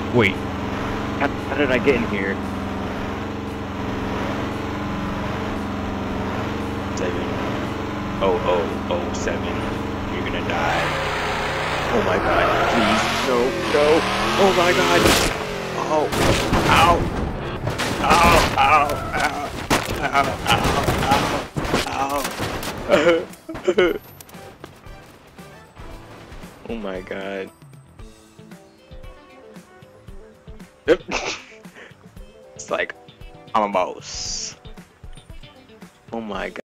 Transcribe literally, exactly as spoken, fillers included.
Wait. How, how did I get in here? Seven. Oh, oh, oh, seven. You're gonna die. Oh my god. Please. No, no. Oh my god. Oh. Ow. Ow. Ow. Ow. Ow. Ow. Ow. Oh my god. It's like I'm a mouse. Oh my god.